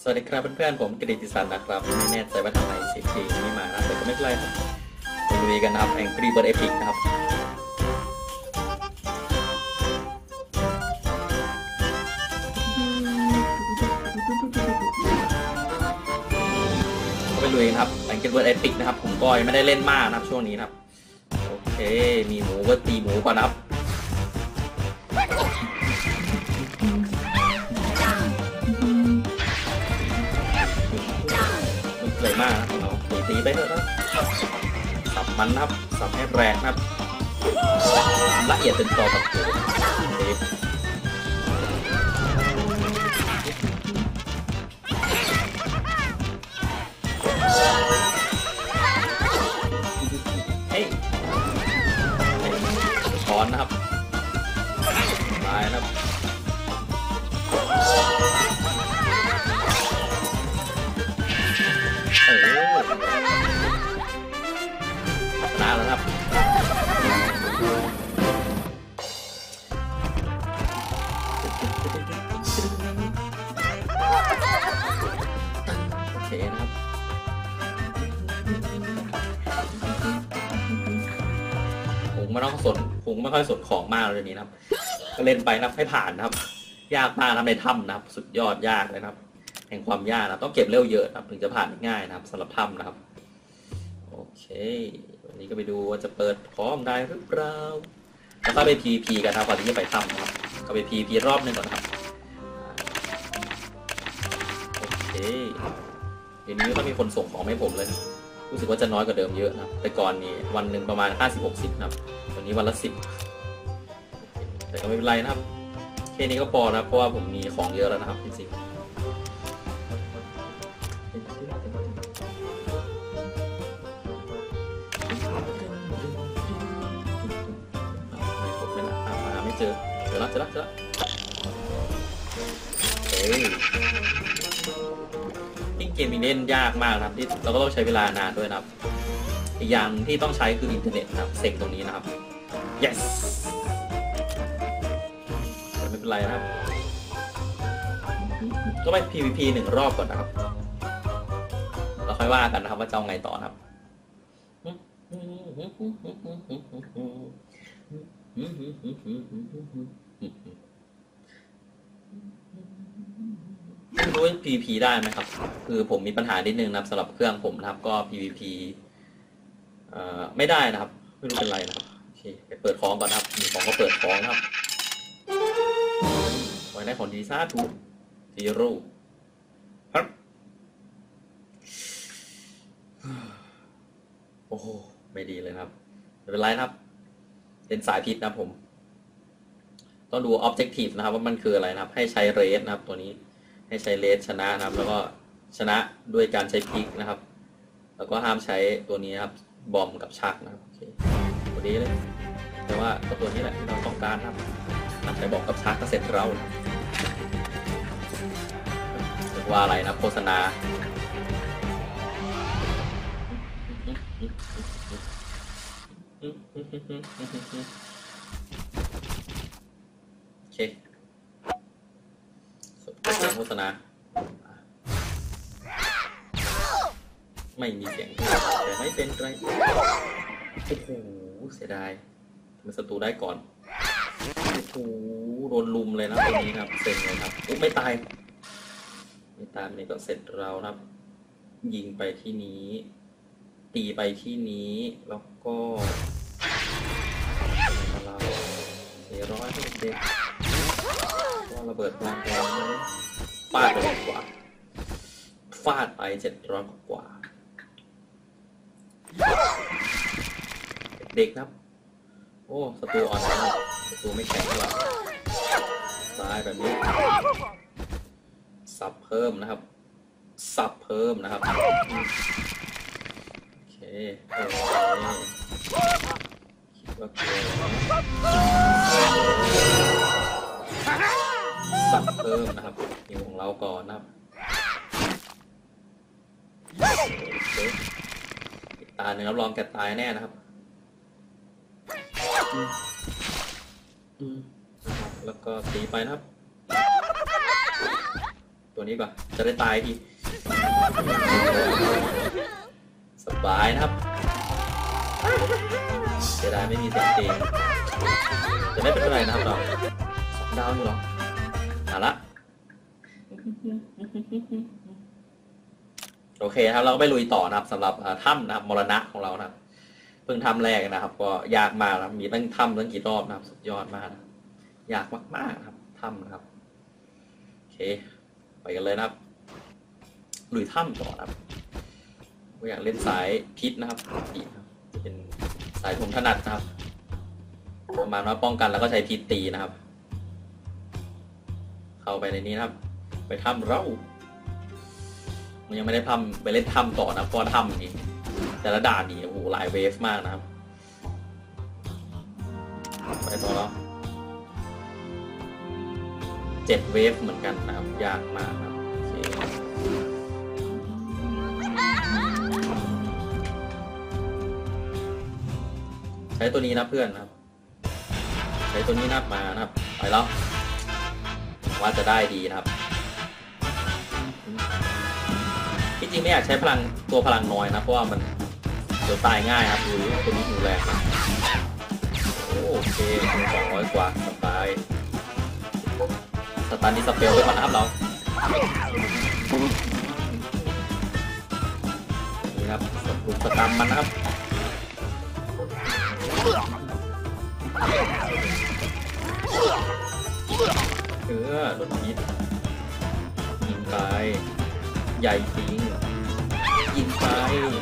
สวัสดีครับเพื่อนๆผมกฤติศักดิ์นะครับไม่แน่ใจว่าทำไมเสียงเพลงไม่มานะแต่ก็ไม่เป็นไรครับไปลุยกันนะครับแองกี้เบิร์ดเอพิกนะครับไปลุยครับแองกี้เบิร์ดเอพิกนะครับผมก็ยังไม่ได้เล่นมากนะครับช่วงนี้นะครับโอเคมีหมูก็ตีหมูก่อนนะครับเลยมากนะเราตีไปเถอะนะสับมันนะครับสับให้แรงนะครับละเอียดเป็นตอกับโเฮ้ยช้อนนะครับตายนะครับชนะแล้วครับโอเคนะครับผมไม่ต้องสนผมไม่ค่อยสนของมากเลยนี้นะครับก็เล่นไปนะครับให้ผ่านนะครับยากมากนะในถ้ำนะครับสุดยอดยากเลยนะครับแห่งความยากนะต้องเก็บเร็วเยอะนะครับถึงจะผ่านง่ายนะครับสำหรับถ้ำนะครับโอเควันนี้ก็ไปดูว่าจะเปิดพร้อมได้หรือเปล่าแล้วก็ไป PVP กันนะครับก่อนที่จะไปถ้ำนะครับก็ไป PVP รอบหนึ่งก่อนครับโอเคเดี๋ยวนี้ต้องมีคนส่งของให้ผมเลยรู้สึกว่าจะน้อยกว่าเดิมเยอะนะครับแต่ก่อนนี้วันหนึ่งประมาณ 50-60 นะครับวันนี้วันละ 10แต่ก็ไม่เป็นไรนะครับแค่นี้ก็พอนะเพราะว่าผมมีของเยอะแล้วนะครับจริงๆเจอแล้วเฮ้ยที่เกมนี้เล่นยากมากนะครับที่เราก็ต้องใช้เวลานานด้วยนะครับอีกอย่างที่ต้องใช้คืออินเทอร์เน็ตนะครับเซ็งตรงนี้นะครับ yes แต่ไม่เป็นไรนะครับก็ไป PVP 1 รอบก่อนนะครับเราค่อยว่ากันนะครับว่าจะเอาไงต่อนะครับไม่รู้ว่า PVP ได้ไหมครับคือผมมีปัญหานิดนึงนะครับสำหรับเครื่องผมนะครับก็ PVP ไม่ได้นะครับไม่รู้เป็นไรนะครับโอเคไปเปิดของก่อนครับมีของก็เปิดของครับไว้ได้ของดีซ่าถูกซีโร่ครับโอ้โหไม่ดีเลยครับไม่เป็นไรนะครับเป็นสายพิษนะผมต้องดู objective นะครับว่ามันคืออะไรนะครับให้ใช้เรสนะครับตัวนี้ให้ใช้เลสชนะนะครับแล้วก็ชนะด้วยการใช้พิกนะครับแล้วก็ห้ามใช้ตัวนี้ครับบอมกับชักนะครับโอเคตัวนี้เลยแต่ว่าตัวนี้แหละที่เราต้องการครับใช้บอมกับชักก็เสร็จเราว่าอะไรนะโฆษณาโอเคโฆษณาไม่มีเสียงแต่ไม่เป็นไรโอ้โหเสียดายทำไมศัตรูได้ก่อนโอ้โหโดนลุมเลยนะตรงนี้ครับเซ็งเลยครับไม่ตายนี่ก็เสร็จเราครับยิงไปที่นี้ตีไปที่นี้แล้วก็เรา400ให้เด็กก็ระเบิดพลังแรงฟาดไปกว่าฟาดไป700 กว่าเด็กครับโอ้ศัตรูอ่อนนะศัตรูไม่แข็งหรอกตายแบบนี้สับเพิ่มนะครับสับเพิ่มนะครับโอเคคิดว่าเกมสับเพิ่มนะครับนี่ของเราก่อนนะครับตาหนึ่งรับรองแกตายแน่นะครับแล้วก็ตีไปนะครับตัวนี้ก่อนจะได้ตายทีสบายนะครับเสียดายไม่มีเสียงเพลงจะได้เป็นเท่าไหร่นะครับเรา2 ดาวอยู่หรอเอาละโอเคครับเราก็ไปลุยต่อนะครับสำหรับถ้ำนะครับมรณะของเรานะครับเพิ่งถ้ำแรกนะครับก็ยากมากนะมีตั้งถ้ำตั้งกี่รอบนะครับสุดยอดมากนะยากมากๆครับถ้ำนะครับโอเคไปกันเลยนะครับลุยถ้ำต่อนะครับก็อยากเล่นสายพิษนะครับพิษครับจะเป็นสายผมถนัดนะครับประมาณว่าป้องกันแล้วก็ใช้พิษตีนะครับเข้าไปในนี้นะครับไปถ้ำเรามันยังไม่ได้ทำไปเล่นถ้ำต่อนะเพราะถ้ำนี่แต่ละด่านนี่โอ้โหหลายเวฟมากนะครับไปต่อแล้ว7 เวฟเหมือนกันนะครับยากมากครับใช้ตัวนี้นะเพื่อนนะครับใช้ตัวนี้นับมานะครับไปแล้วว่าจะได้ดีนะครับที่จริงไม่อยากใช้พลังน้อยนะเพราะว่ามันเดี๋ยวตายง่ายครับดูตัวนี้ดูแรงนะโอเค200 กว่าสบายสตาร์ดิสเปลไปก่อนนะครับเรานี่ครับลุกสตัมมันนะครับโดนพิษยิงไปใหญ่ทิ้งยิงไป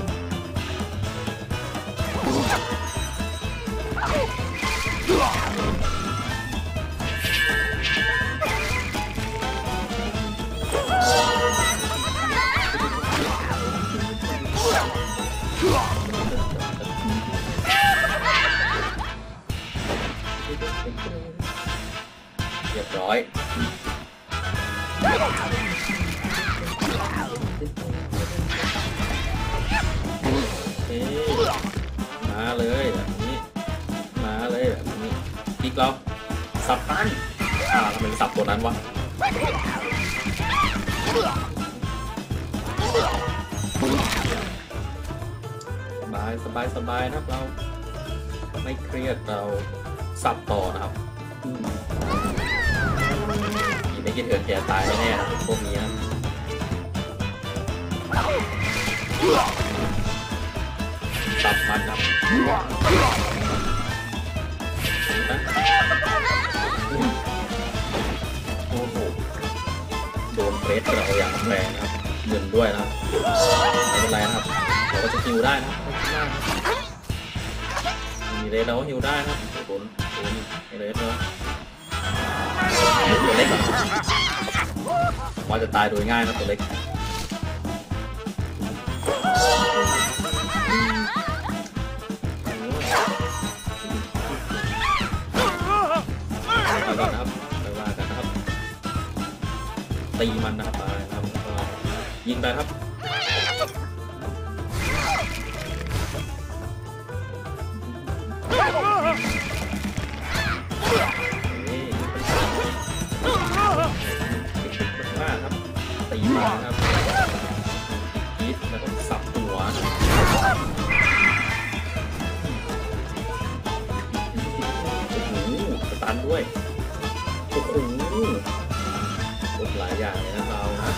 เรียบร้อยมาเลยแบบนี้มาเลยแบบนี้พิกเราสับตันทำไมสับตัวนั้นวะสบายนะครับเราไม่เครียดเราสับต่อนะครับอีกไม่กี่เถื่อนแกตายแน่ๆพวกนี้นะสับมันครับโอ้โหโดนเฟสเราอย่างแรงนะครับเงินด้วยนะครับไม่เป็นไรนะครับเราก็จะฮิวได้นะมีเลสเราฮิวได้นะโดนเลสเราตัวเล็กว่าจะตายโดยง่ายนะตัวเล็กไปก่อนนะครับไปว่ากันนะครับตีมันนะครับไปนะครับยิงไปครับมากครับตีมาครับยิดแล้วก็สับหัวโอ้โหสตันด้วยโอ้โหหลายอย่างเลยนะเรานะ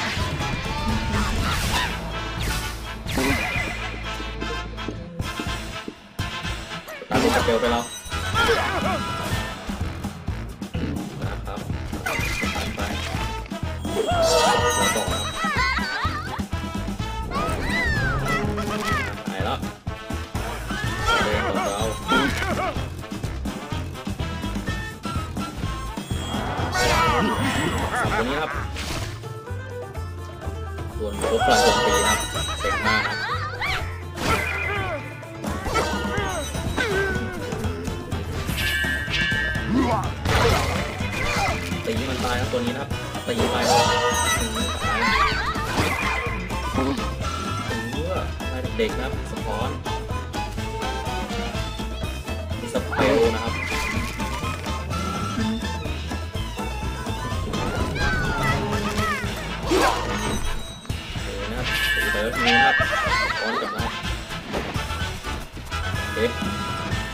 ตามลูกกระเบลไปแล้วนะครับไปต่อหายแล้วเดินของเราตัวนี้ครับส่วนรถพลังโจมตีนะครับเจ๋งมากครับตีมันตายครับตัวนี้นะครับตีไปตายเด็กนะครับสปอนมีสเปลนะครับ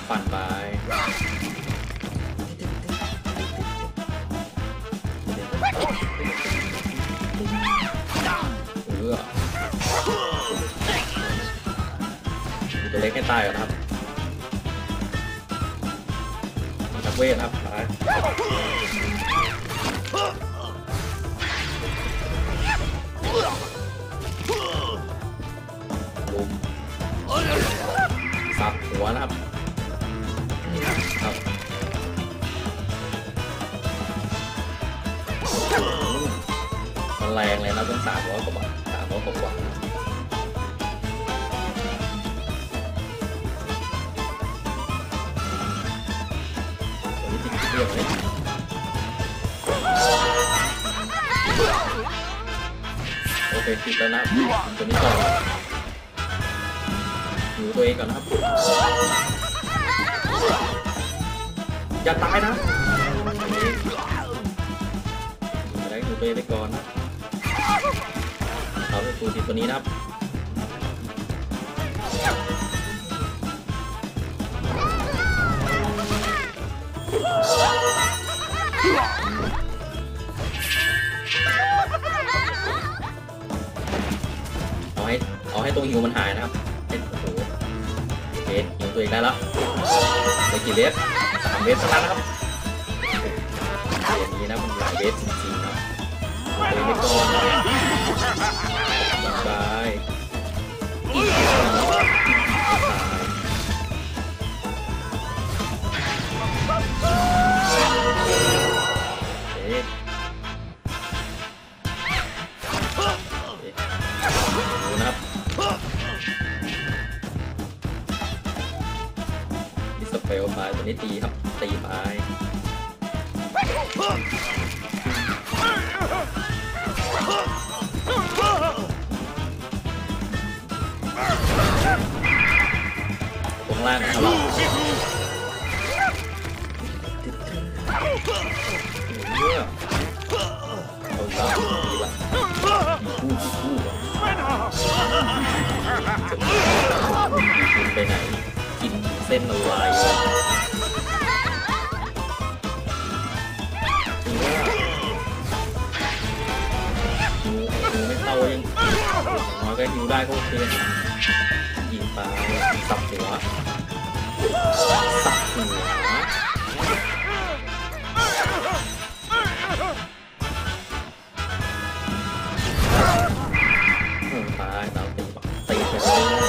ปั่นไปตัวเล็กให้ตายก่อนนะครับนักเวทครับลุมสับหัวนะครับมันแรงเลยนะต้อง300 กว่าบาท300 กว่าตัวนี้ติดเรื่องเลยโอเคติดแล้วนะตัวนี้ก่อนอยู่ตัวเองก่อนนะครับอย่าตายนะอะไรอยู่ตัวเองไปก่อนนะเอาไปฟูติดตัวนี้นะครับเอาให้ตัวหิวมันหายนะครับโอ้โหเบสหิวตัวเองได้แล้วได้กี่เบส3 เบสเท่านั้นนะครับเกมนี้นะมันหลายเบสจริงๆนะตัวเองไปก่อนบายเปลไปตัวนี้ตีครับตีไปตรงล่างนะครับเอาต่อดีละคู่ไปไหนกินเส้นละลายหิวไม่เข้ายังน้อยก็หิวได้ก็โอเคยิงไปสับหัวตายดาวตีไปเลย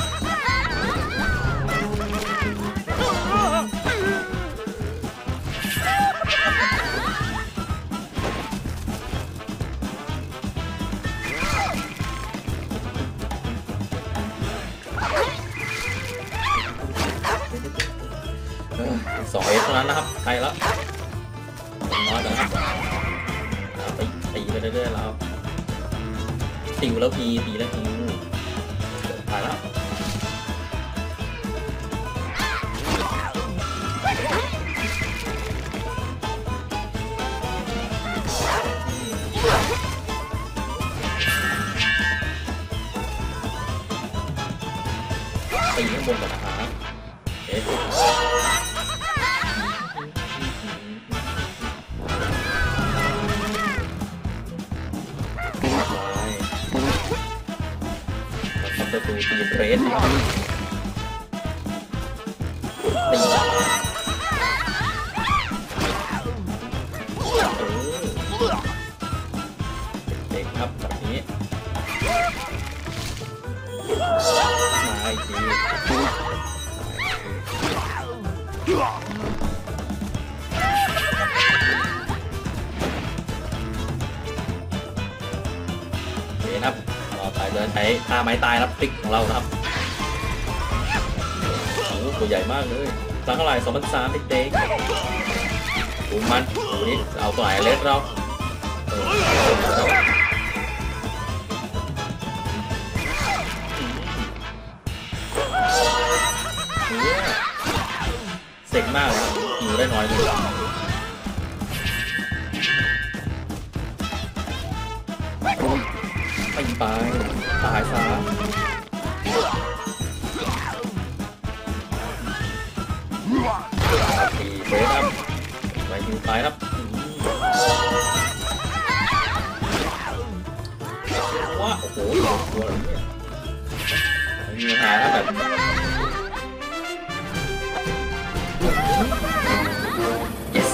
2 เอสเท่านั้นนะครับใกล้แล้วน้อยแล้วครับไปตีไปเรื่อยๆแล้วติวแล้วตีแล้วติวตายแล้วตีข้างบนก่อนนะครับเอ๊ะประตูตีเบรสตีเด็กครับแบบนี้มาอีกทีนี่ครับต่อไปจะใช้ท่าไม้ตายรับพลิกของเราครับโอ้ตัวใหญ่มากเลยตั้งเท่าไหร่2,300เด็กๆดูมันดูนี่เอาตัวไหนเล็กเราเซ็งมากเลยอยู่ได้น้อยเลยไปตายซะตีเฟสครับไปคิวไปครับว่าโอ้โหตัวอะไรเนี่ยมีปัญหาครับแบบ yes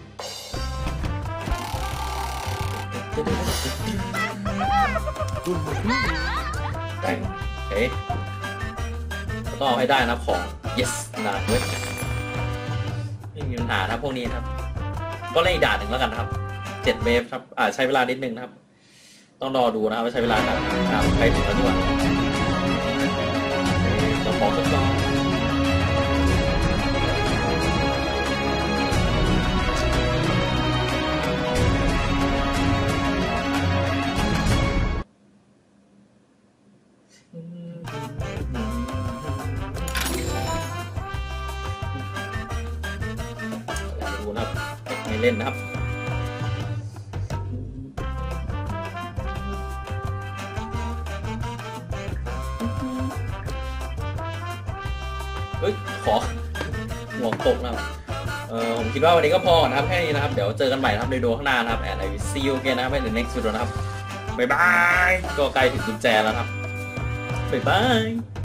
แต่งเอ๊ะต้องเอาให้ได้นะของ yes นานเว้ยไม่มีปัญหานะพวกนี้ครับก็เล่นอีกด่านหนึ่งแล้วกันนะครับ7 เวฟครับใช้เวลานิดนึงนะครับต้องรอดูนะครับว่าใช้เวลานานใครถึงแล้วดีกว่าจะขอทดลองดูนะครับไม่เล่นนะครับเฮ้ยขอหัวตกนะครับผมคิดว่าวันนี้ก็พอนะครับแค่นี้นะครับเดี๋ยวเจอกันใหม่นะครับในดูข้างหน้านะครับ and I will see you again นะครับใน next video นะครับบ๊ายบายก็ใกล้ถึงกุญแจแล้วครับบ๊ายบาย